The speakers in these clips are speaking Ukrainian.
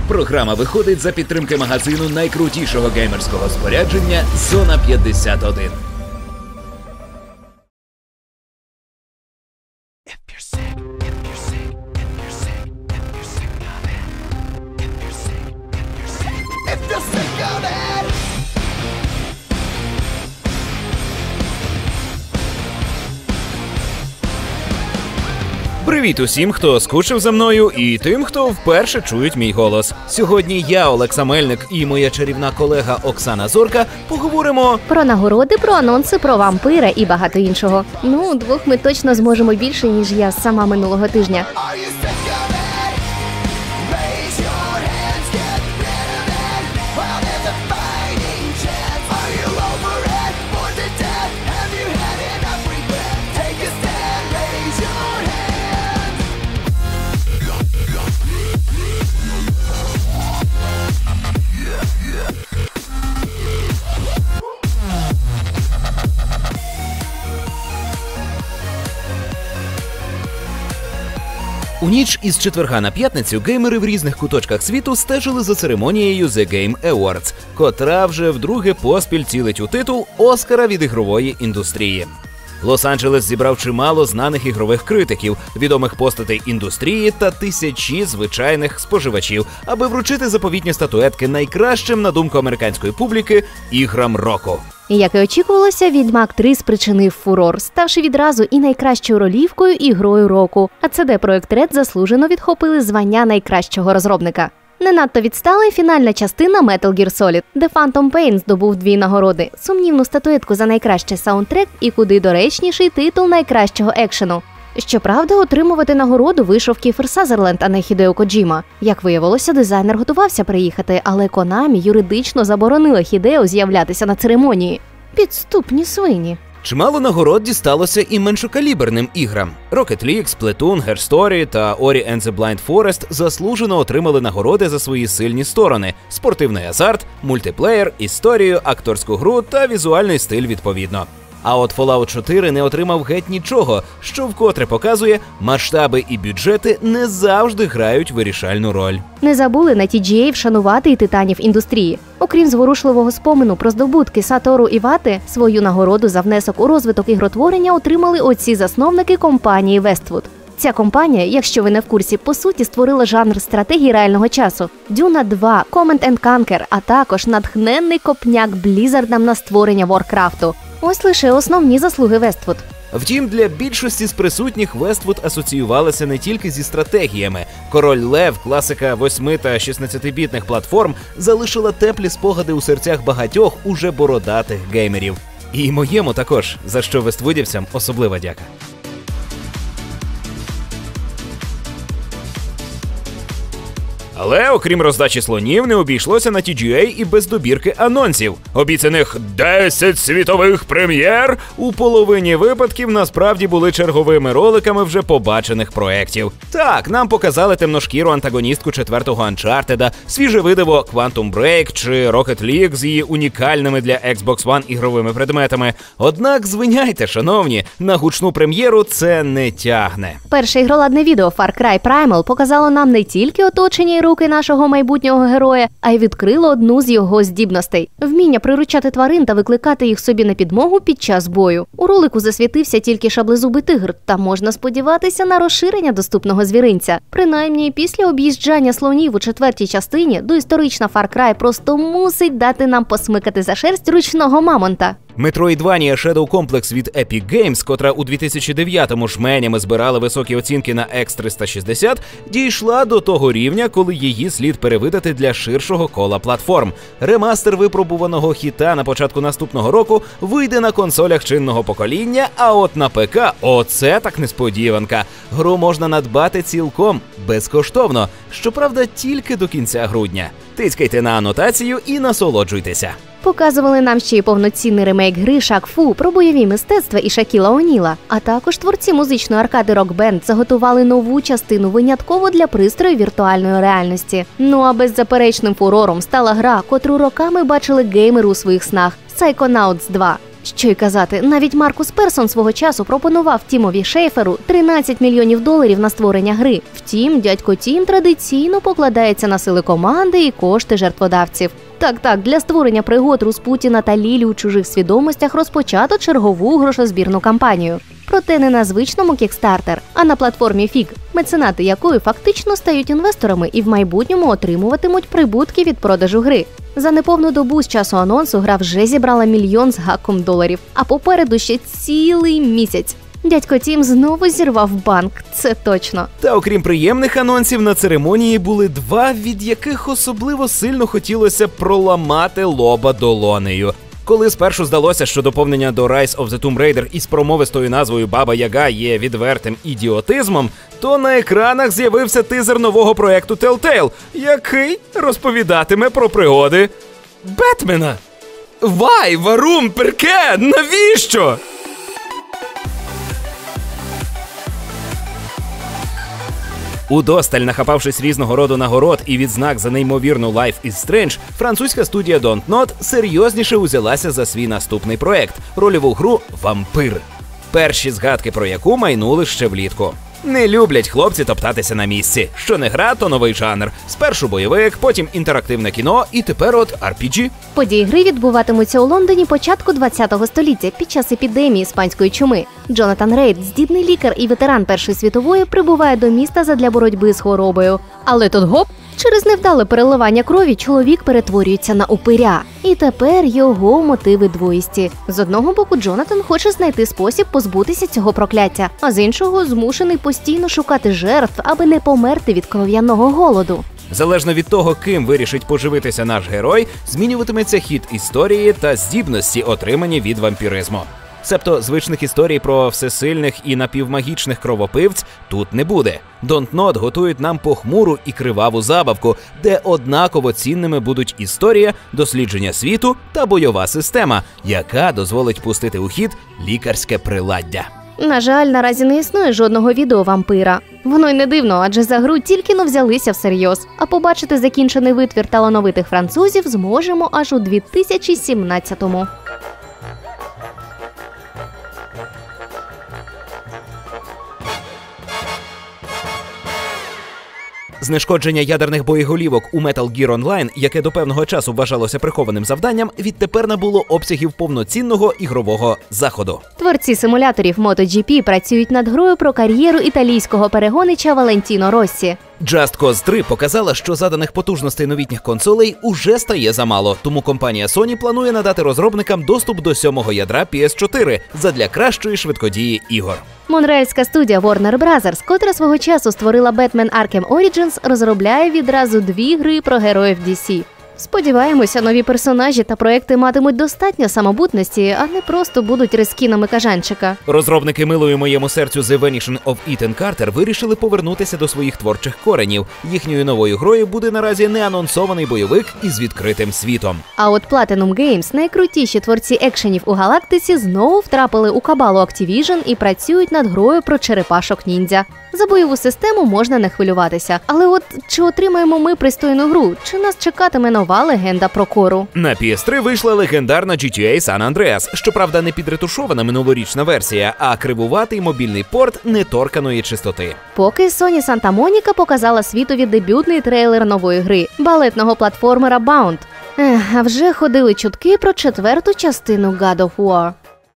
Програма виходить за підтримки магазину найкрутішого геймерського спорядження «Зона 51». Привіт усім, хто скучив за мною, і тим, хто вперше чують мій голос. Сьогодні я, Олекса Мельник, і моя чарівна колега Оксана Зорка поговоримо про нагороди, про анонси, про вампира і багато іншого. Ну, двох ми точно зможемо більше, ніж я сама минулого тижня. У ніч із четверга на п'ятницю геймери в різних куточках світу стежили за церемонією The Game Awards, котра вже вдруге поспіль цілить у титул Оскара від ігрової індустрії. Лос-Анджелес зібрав чимало знаних ігрових критиків, відомих постатей індустрії та тисячі звичайних споживачів, аби вручити заповітні статуетки найкращим, на думку американської публіки, іграм року. І, як і очікувалося, «Відьмак 3» спричинив фурор, ставши відразу і найкращою ролівкою, і грою року. А CD Projekt Red заслужено відхопили звання найкращого розробника. Не надто відстала й фінальна частина Metal Gear Solid, де Phantom Pain здобув 2 нагороди – сумнівну статуетку за найкращий саундтрек і куди доречніший титул найкращого екшену. Щоправда, отримувати нагороду вийшов Кіфер Сазерленд, а не Хідео Коджіма. Як виявилося, дизайнер готувався приїхати, але Konami юридично заборонила Хідео з'являтися на церемонії. Підступні свині. Чимало нагород дісталося і меншокаліберним іграм. Rocket League, Splatoon, Her Story та Ori and the Blind Forest заслужено отримали нагороди за свої сильні сторони – спортивний азарт, мультиплеєр, історію, акторську гру та візуальний стиль відповідно. А от Fallout 4 не отримав геть нічого, що вкотре показує, масштаби і бюджети не завжди грають вирішальну роль. Не забули на TGA вшанувати і титанів індустрії. Окрім зворушливого спомину про здобутки Сатору Івати, свою нагороду за внесок у розвиток ігротворення отримали отці-засновники компанії Westwood. Ця компанія, якщо ви не в курсі, по суті створила жанр стратегії реального часу. Duna 2, Command & Conquer, а також натхненний копняк Бліззардам на створення Warcraft'у. Ось лише основні заслуги Westwood. Втім, для більшості з присутніх Westwood асоціювалися не тільки зі стратегіями. Король Лев, класика 8 та 16-бітних платформ, залишила теплі спогади у серцях багатьох уже бородатих геймерів. І моєму також, за що вествудівцям особлива дяка. Але, окрім роздачі слонів, не обійшлося на TGA і без добірки анонсів. Обіцяних 10 світових прем'єр у половині випадків насправді були черговими роликами вже побачених проєктів. Так, нам показали темношкіру антагоністку 4-го Uncharted, свіже видиво Quantum Break чи Rocket League з її унікальними для Xbox One ігровими предметами. Однак, звиняйте, шановні, на гучну прем'єру це не тягне. Перше ігроладне відео Far Cry Primal показало нам не тільки оточення і руки нашого майбутнього героя, а й відкрило одну з його здібностей – вміння приручати тварин та викликати їх собі на підмогу під час бою. У ролику засвітився тільки шаблезубий тигр, та можна сподіватися на розширення доступного звіринця. Принаймні, після об'їжджання слонів у 4-й частині доісторична Far Cry просто мусить дати нам посмикати за шерсть ручного мамонта. Metroidvania Shadow Complex від Epic Games, котра у 2009-му жменями збирала високі оцінки на X360, дійшла до того рівня, коли її слід перевидати для ширшого кола платформ. Ремастер випробуваного хіта на початку наступного року вийде на консолях чинного покоління, а от на ПК – оце так несподіванка. Гру можна надбати цілком, безкоштовно, щоправда, тільки до кінця грудня. Тицькайте на анотацію і насолоджуйтеся. Показували нам ще й повноцінний ремейк гри Шак-Фу про бойові мистецтва і Шакіла О'Ніла. А також творці музичної аркади Rock Band заготували нову частину винятково для пристрою віртуальної реальності. Ну а беззаперечним фурором стала гра, котру роками бачили геймери у своїх снах – Psychonauts 2. Що й казати, навіть Маркус Персон свого часу пропонував Тімові Шейферу $13 мільйонів на створення гри. Втім, дядько Тім традиційно покладається на сили команди і кошти жертводавців. Так, для створення пригод Руспутіна та Лілі у чужих свідомостях розпочато чергову грошозбірну кампанію. Проте не на звичному Kickstarter, а на платформі Fig, меценати якої фактично стають інвесторами і в майбутньому отримуватимуть прибутки від продажу гри. За неповну добу з часу анонсу гра вже зібрала $1 мільйон з гаком, а попереду ще цілий місяць. Дядько Тім знову зірвав банк, це точно. Та окрім приємних анонсів, на церемонії були два, від яких особливо сильно хотілося проламати лоба долонею. Коли спершу здалося, що доповнення до Rise of the Tomb Raider із промовистою назвою Баба Яга є відвертим ідіотизмом, то на екранах з'явився тизер нового проекту Telltale, який розповідатиме про пригоди Бетмена. Вай, варум, перке, навіщо? Удосталь нахапавшись різного роду нагород і відзнак за неймовірну Life is Strange, французька студія Don't Nod серйозніше узялася за свій наступний проект – рольову гру «Вампир», перші згадки про яку майнули ще влітку. Не люблять хлопці топтатися на місці. Що не гра, то новий жанр. Спершу бойовик, потім інтерактивне кіно і тепер от RPG. Події гри відбуватимуться у Лондоні початку ХХ століття під час епідемії іспанської чуми. Джонатан Рейд, здібний лікар і ветеран Першої світової, прибуває до міста задля боротьби з хворобою. Але тут гоп! Через невдале переливання крові чоловік перетворюється на упиря. І тепер його мотиви двоїсті. З одного боку, Джонатан хоче знайти спосіб позбутися цього прокляття, а з іншого змушений постійно шукати жертв, аби не померти від кров'яного голоду. Залежно від того, ким вирішить поживитися наш герой, змінюватиметься хід історії та здібності, отримані від вампіризму. Себто звичних історій про всесильних і напівмагічних кровопивць тут не буде. Don't Nod готують нам похмуру і криваву забавку, де однаково цінними будуть історія, дослідження світу та бойова система, яка дозволить пустити у хід лікарське приладдя. На жаль, наразі не існує жодного відео вампира. Воно й не дивно, адже за гру тільки-но взялися всерйоз. А побачити закінчений витвір талановитих французів зможемо аж у 2017-му. Знешкодження ядерних боєголівок у Metal Gear Online, яке до певного часу вважалося прихованим завданням, відтепер набуло обсягів повноцінного ігрового заходу. Творці симуляторів MotoGP працюють над грою про кар'єру італійського перегонича Валентіно Россі. Just Cause 3 показала, що заданих потужностей новітніх консолей уже стає замало, тому компанія Sony планує надати розробникам доступ до 7-го ядра PS4 задля кращої швидкодії ігор. Монреальська студія Warner Bros., котра свого часу створила Batman Arkham Origins, розробляє відразу 2 гри про героїв DC. Сподіваємося, нові персонажі та проекти матимуть достатньо самобутності, а не просто будуть рискінами кажанчика. Розробники милої моєму серцю The Vanishing of Ethan Carter вирішили повернутися до своїх творчих коренів. Їхньою новою грою буде наразі неанонсований бойовик із відкритим світом. А от Platinum Games, найкрутіші творці екшенів у галактиці, знову втрапили у кабалу Activision і працюють над грою про черепашок-ніндзя. За бойову систему можна не хвилюватися. Але от чи отримаємо ми пристойну гру? Чи нас чекатиме нова легенда про кору? На PS3 вийшла легендарна GTA San Andreas. Щоправда, не підретушована минулорічна версія, а кривуватий мобільний порт неторканої чистоти. Поки Sony Santa Monica показала світові дебютний трейлер нової гри – балетного платформера Bound. А вже ходили чутки про 4-ту частину God of War.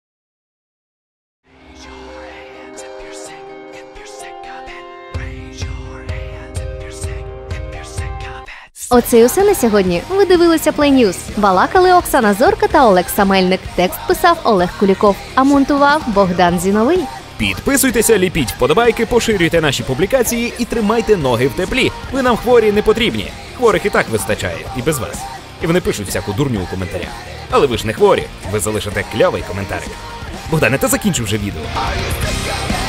Оце і усе на сьогодні. Ви дивилися Play News. Балакали Оксана Зорка та Олекса Мельник. Текст писав Олег Куліков, а монтував Богдан Зіновий. Підписуйтеся, ліпіть вподобайки, поширюйте наші публікації і тримайте ноги в теплі. Ви нам хворі не потрібні. Хворих і так вистачає, і без вас. І вони пишуть всяку дурню у коментарях. Але ви ж не хворі, ви залишите кльовий коментар. Богдане, та закінчу вже відео.